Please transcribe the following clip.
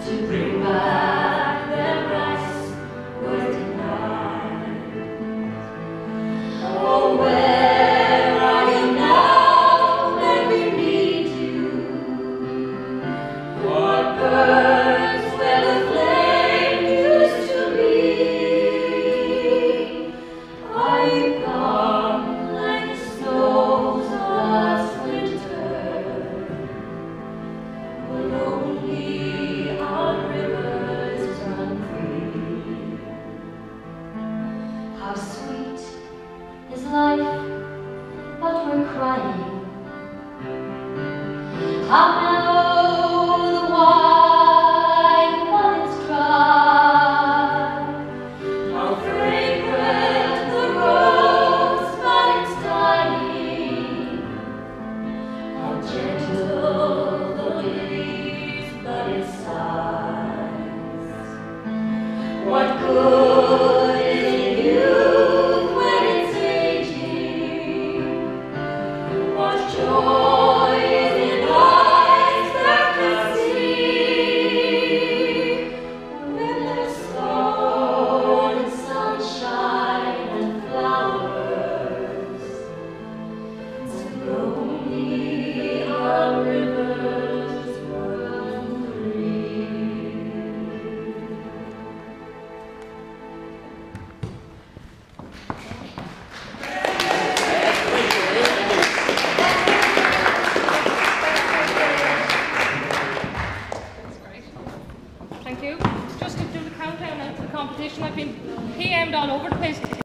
to bring back their rights was denied. Oh, where are you now when we need you? What burns where the flame used to be? Are you gone like the snows of last winter? Will only our rivers run free? How sweet is life, but we're crying. How mellow the wine, but it's dry. How fragrant the rose, but it's dying. How gentle the breeze, but it sighs. What good is youth when it's aging? What joy is in eyes that can see? When there's snow and sunshine and flowers, slowly our rivers run free. Thank you. Just to do the countdown now to the competition, I've been PM'd all over the place.